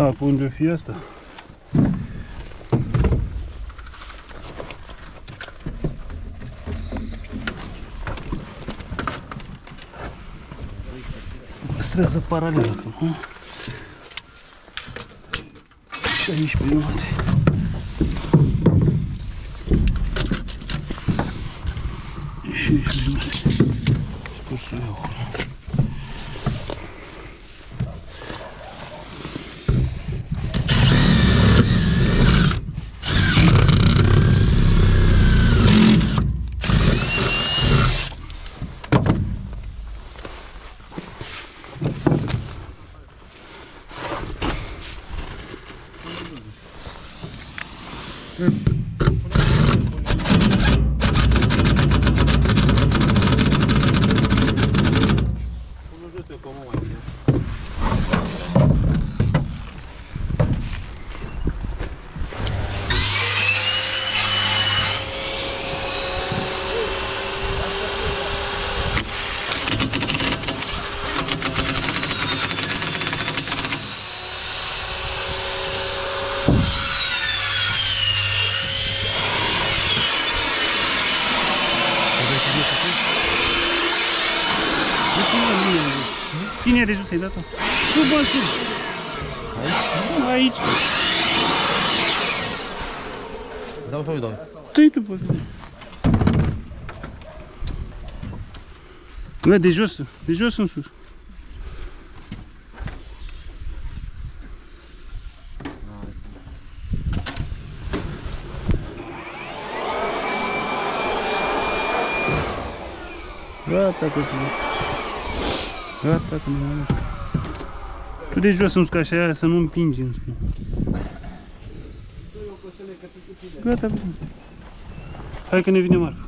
Da, pe unde o fi asta? Păstrează paralel acum. Și aici pe jumătate. Și aici pe jumătate. Scursul eu acolo. Cine de jos ai dat-o? Sub mașină. Aici? Aici. Dau sau îi dau? Tăi tu poți. Bă, de jos în sus. Gata că gata că nu mai știu. Tu de jos în sus, ca așa, să nu împingi în spune. Gata, hai că ne vine marfa.